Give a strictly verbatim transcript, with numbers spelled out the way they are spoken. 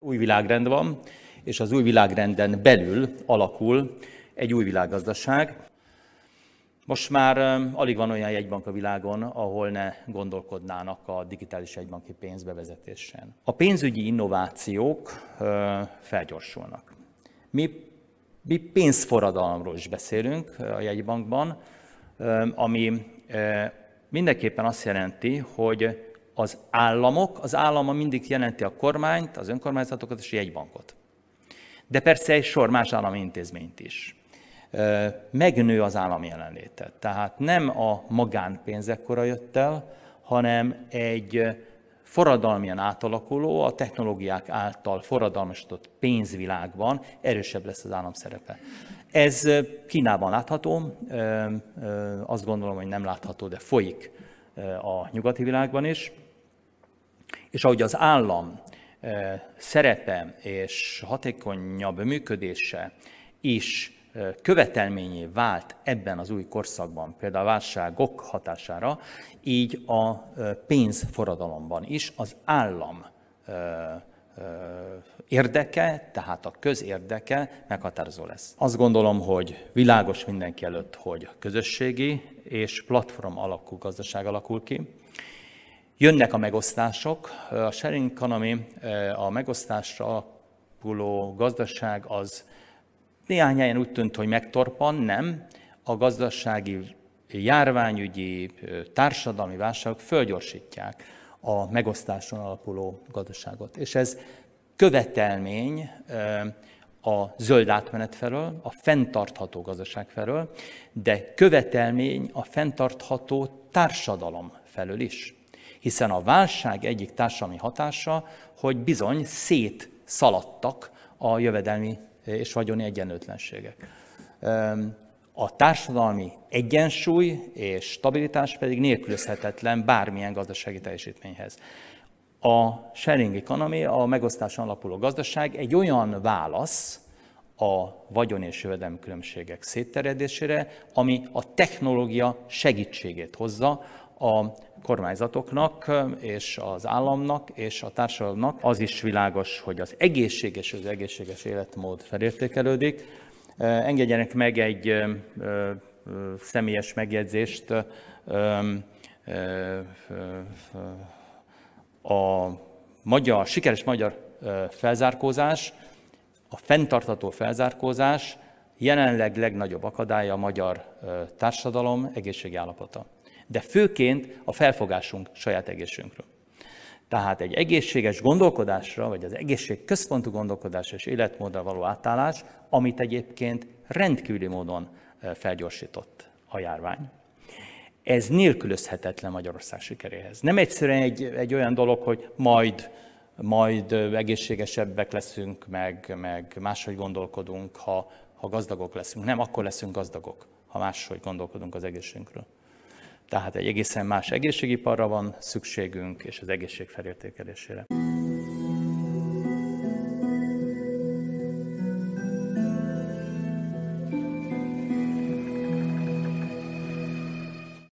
Új világrend van, és az új világrenden belül alakul egy új világgazdaság. Most már alig van olyan jegybank a világon, ahol ne gondolkodnának a digitális jegybanki pénz bevezetésen. A pénzügyi innovációk felgyorsulnak. Mi, mi pénzforradalomról is beszélünk a jegybankban, ami mindenképpen azt jelenti, hogy az államok, az állama mindig jelenti a kormányt, az önkormányzatokat és a jegybankot. De persze egy sor más állami intézményt is. Megnő az állami jelenléte. Tehát nem a magánpénzek kora jött el, hanem egy forradalmian átalakuló, a technológiák által forradalmasodott pénzvilágban erősebb lesz az állam szerepe. Ez Kínában látható, azt gondolom, hogy nem látható, de folyik a nyugati világban is. És ahogy az állam szerepe és hatékonyabb működése is követelményé vált ebben az új korszakban, például a válságok hatására, így a pénzforradalomban is az állam érdeke, tehát a közérdeke meghatározó lesz. Azt gondolom, hogy világos mindenki előtt, hogy közösségi és platform alakú gazdaság alakul ki. Jönnek a megosztások. A sharing economy, a megosztásra alapuló gazdaság az néhány helyen úgy tűnt, hogy megtorpan, nem. A gazdasági, járványügyi, társadalmi válságok fölgyorsítják a megosztáson alapuló gazdaságot. És ez követelmény a zöld átmenet felől, a fenntartható gazdaság felől, de követelmény a fenntartható társadalom felől is. Hiszen a válság egyik társadalmi hatása, hogy bizony szétszaladtak a jövedelmi és vagyoni egyenlőtlenségek. A társadalmi egyensúly és stabilitás pedig nélkülözhetetlen bármilyen gazdasági teljesítményhez. A sharing economy, a megosztáson alapuló gazdaság egy olyan válasz a vagyon és jövedelmi különbségek szétterjedésére, ami a technológia segítségét hozza a kormányzatoknak és az államnak és a társadalomnak. Az is világos, hogy az egészséges és az egészséges életmód felértékelődik. Engedjenek meg egy ö, ö, személyes megjegyzést. Ö, ö, ö, a magyar, sikeres magyar felzárkózás, a fenntartható felzárkózás jelenleg legnagyobb akadálya a magyar társadalom egészségi állapota. De főként a felfogásunk saját egészségünkről. Tehát egy egészséges gondolkodásra, vagy az egészségközpontú gondolkodásra és életmódra való átállás, amit egyébként rendkívüli módon felgyorsított a járvány. Ez nélkülözhetetlen Magyarország sikeréhez. Nem egyszerűen egy, egy olyan dolog, hogy majd, majd egészségesebbek leszünk, meg, meg máshogy gondolkodunk, ha, ha gazdagok leszünk. Nem, akkor leszünk gazdagok, ha máshogy gondolkodunk az egészségünkről. Tehát egy egészen más egészségiparra van szükségünk, és az egészség felértékelésére.